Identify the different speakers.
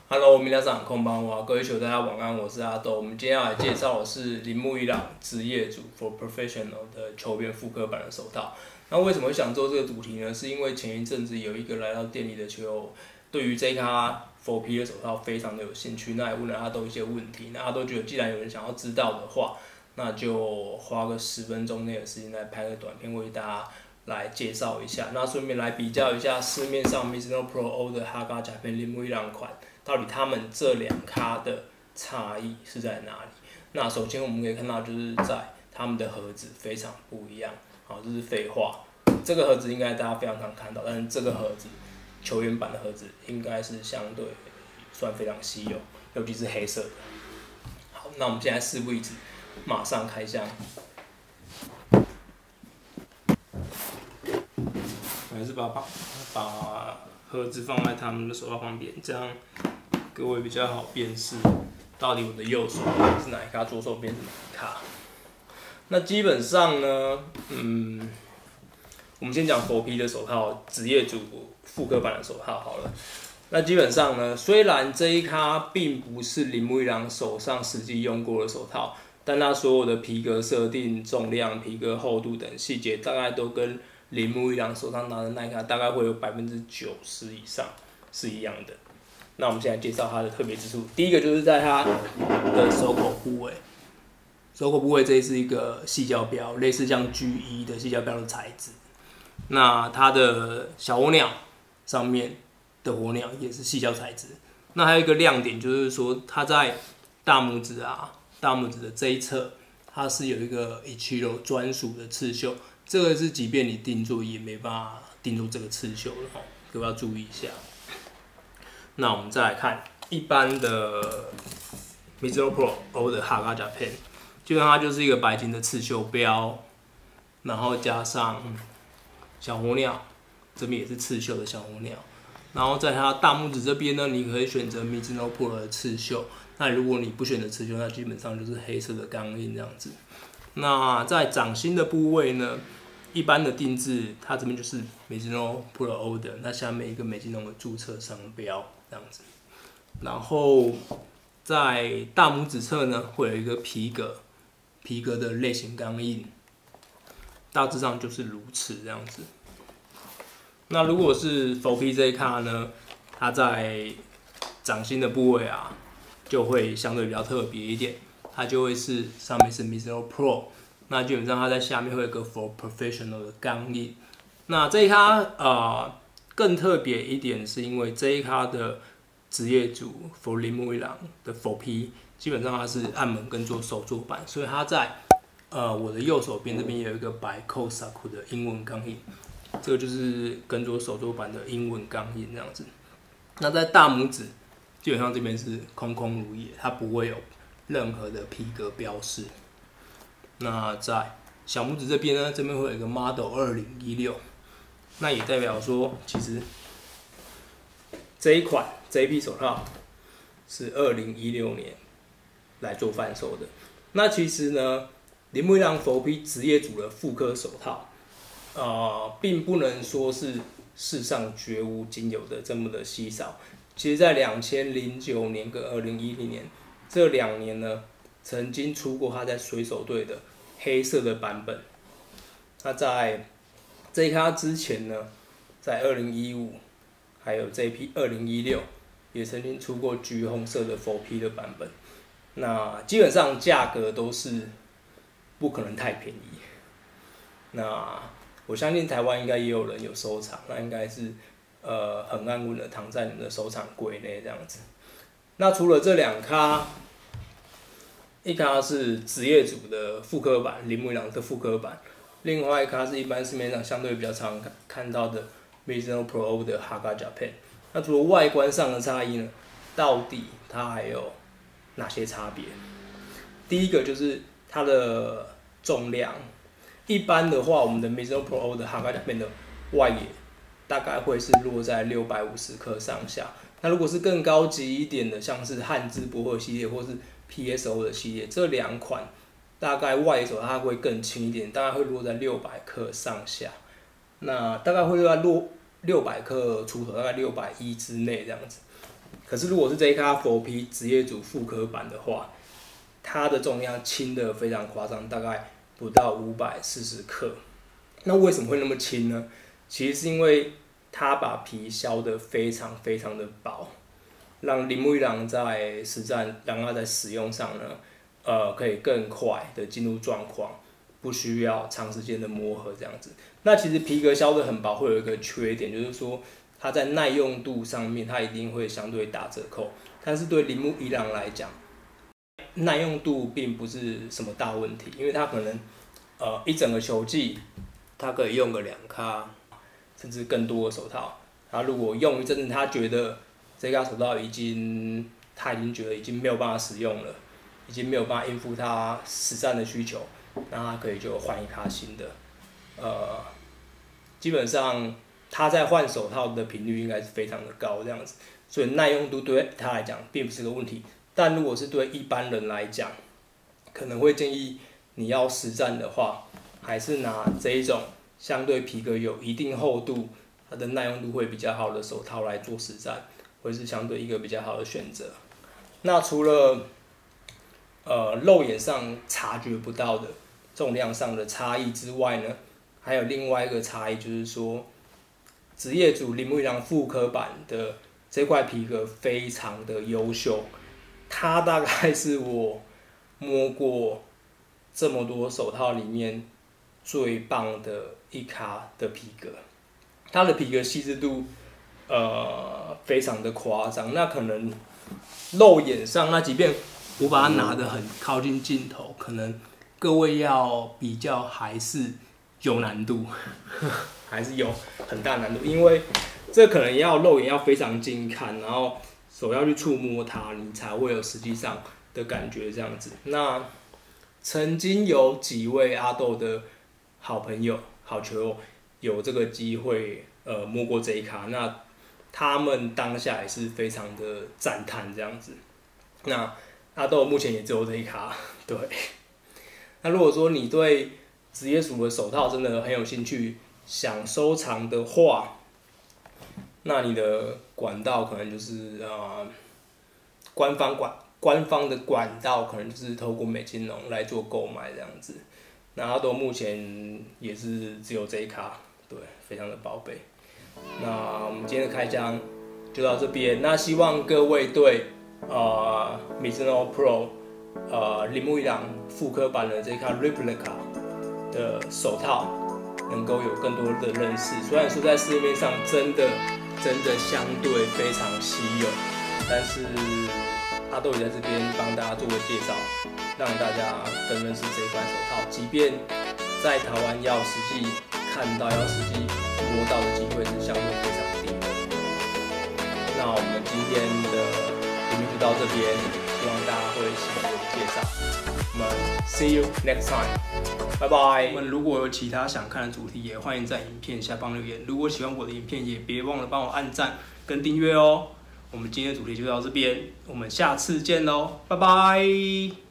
Speaker 1: Hello，皆さんこんばんは，各位球大家晚安，我是阿豆。我们今天要来介绍的是铃木一朗职业组 for professional 的球员复刻版的手套。那为什么会想做这个主题呢？是因为前一阵子有一个来到店里的球友，对于这卡 4P 的手套非常的有兴趣，那也问了阿豆一些问题，那阿豆觉得既然有人想要知道的话，那就花个10分钟内的时间来拍个短片为大家来介绍一下，那顺便来比较一下市面上 Mizuno Pro O 的 Haga Japan 铃木一朗款，到底他们这两咖的差异是在哪里？那首先我们可以看到，就是在他们的盒子非常不一样。好，这是废话，这个盒子应该大家非常常看到，但是这个盒子球员版的盒子应该是相对算非常稀有，尤其是黑色的。好，那我们现在事不宜迟，马上开箱。还是把盒子放在他们的手套旁边，这样各位比较好辨识到底我的右手边是哪一卡，左手边是哪一卡。那基本上呢，我们先讲 4P 的手套，职业组复刻版的手套好了。那基本上呢，虽然这一卡并不是铃木一朗手上实际用过的手套，但它所有的皮革设定、重量、皮革厚度等细节，大概都跟铃木一朗手上拿的那一卡大概会有90%以上是一样的。那我们现在介绍它的特别之处，第一个就是在它的手口部位。手口部位这是一个细胶标，类似像 G1 的细胶标的材质。那它的小火鸟上面的火鸟也是细胶材质。那还有一个亮点就是说，它在大拇指的这一侧，它是有一个 Ichiro 专属的刺绣。这个是即便你定做也没办法定做这个刺绣的哦，各位要注意一下。那我们再来看一般的 Mizuno Pro O 的 Haga Japan。基本上它就是一个白金的刺绣标，然后加上小火鸟，这边也是刺绣的小火鸟。然后在它大拇指这边呢，你可以选择 Mizuno Pro 的刺绣。那如果你不选择刺绣，那基本上就是黑色的钢印这样子。那在掌心的部位呢，一般的定制，它这边就是 Mizuno Pro O 的，那下面一个Mizuno的注册商标这样子。然后在大拇指侧呢，会有一个皮革的类型钢印，大致上就是如此这样子。那如果是 4P 这一卡呢，它在掌心的部位啊，就会相对比较特别一点，它就会是上面是 Mizuno Pro， 那基本上它在下面会有一个 For Professional 的钢印。那这一卡更特别一点，是因为这一卡的职业组 For 铃木一朗的 4P。基本上它是按门跟做手作版，所以它在我的右手边这边有一个白扣 Saku 的英文钢印，这个就是跟做手作版的英文钢印这样子。那在大拇指，基本上这边是空空如也，它不会有任何的皮革标识。那在小拇指这边呢，这边会有一个 Model 2016，那也代表说，其实这一款这一批手套是2016年来做贩售的。那其实呢，铃木一朗 4P 职业组的复刻手套，并不能说是世上绝无仅有的这么的稀少。其实，在2009年跟2010年这2年呢，曾经出过他在水手队的黑色的版本。那在这一卡之前呢，在2015还有这一批2016也曾经出过橘红色的 4P 的版本。那基本上价格都是不可能太便宜。那我相信台湾应该也有人有收藏，那应该是很安稳的躺在你们的收藏柜内这样子。那除了这两卡，一卡是职业组的复刻版，铃木一朗的复刻版，另外一卡是一般市面上相对比较常看到的 Mizuno Pro O 的 Haga Japan。那除了外观上的差异呢，到底它还有哪些差别？第一个就是它的重量。一般的话，我们的 Mizuno Pro O 的 Haga Japan 的外野大概会是落在650克上下。那如果是更高级一点的，像是汉字薄荷系列或是 PSO 的系列，这2款大概外野手它会更轻一点，大概会落在600克上下。那大概会落在600克出头，大概610之内这样子。 可是如果是这一卡佛皮职业组复刻版的话，它的重量轻的非常夸张，大概不到540克。那为什么会那么轻呢？其实是因为它把皮削得非常非常的薄，让铃木一郎在实战让它在使用上呢，可以更快的进入状况，不需要长时间的磨合这样子。那其实皮革削得很薄会有一个缺点，就是说它在耐用度上面它一定会相对打折扣，但是对铃木一郎来讲，耐用度并不是什么大问题，因为它可能一整个球季它可以用个2卡，甚至更多的手套。他如果用一阵子，他觉得这卡手套他已经觉得已经没有办法使用了，已经没有办法应付他实战的需求，那他可以就换一卡新的。基本上他在换手套的频率应该是非常的高，这样子，所以耐用度对他来讲并不是个问题。但如果是对一般人来讲，可能会建议你要实战的话，还是拿这一种相对皮革有一定厚度，它的耐用度会比较好的手套来做实战，会是相对一个比较好的选择。那除了肉眼上察觉不到的重量上的差异之外呢，还有另外一个差异，就是说职业组铃木一郎复刻版的这块皮革非常的优秀，它大概是我摸过这么多手套里面最棒的一卡的皮革，它的皮革细致度非常的夸张。那可能肉眼上，那即便我把它拿得很靠近镜头，可能各位要比较还是有难度，还是有很大难度，因为这可能要肉眼要非常近看，然后手要去触摸它，你才会有实际上的感觉这样子。那曾经有几位阿豆的好朋友、好球友有这个机会摸过这一卡，那他们当下也是非常的赞叹这样子。那阿豆目前也只有这一卡，对。那如果说你对职业组的手套真的很有兴趣，想收藏的话，那你的管道可能就是官方的管道可能就是透过美津浓来做购买这样子。那阿豆目前也是只有这一卡，对，非常的宝贝。那我们今天的开箱就到这边。那希望各位对Mizuno Pro 铃木一郎复刻版的这一卡 Replica 的手套能够有更多的认识。虽然说在市面上真的相对非常稀有，但是阿豆也在这边帮大家做个介绍，让大家更认识这一款手套。即便在台湾要实际看到、要实际摸到的机会是相对非常低的。那我们今天的影片就到这边，希望大家会喜欢我的介绍。我们 see you next time， 拜拜。我们如果有其他想看的主题，也欢迎在影片下方留言。如果喜欢我的影片，也别忘了帮我按赞跟订阅哦。我们今天的主题就到这边，我们下次见喽，拜拜。